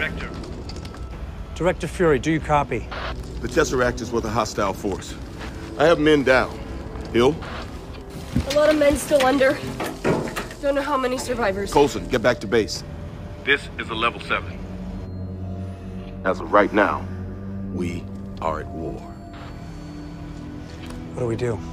Director. Director Fury, do you copy? The Tesseract is with a hostile force. I have men down. Hill? A lot of men still under. Don't know how many survivors. Coulson, get back to base. This is a level 7. As of right now, we are at war. What do we do?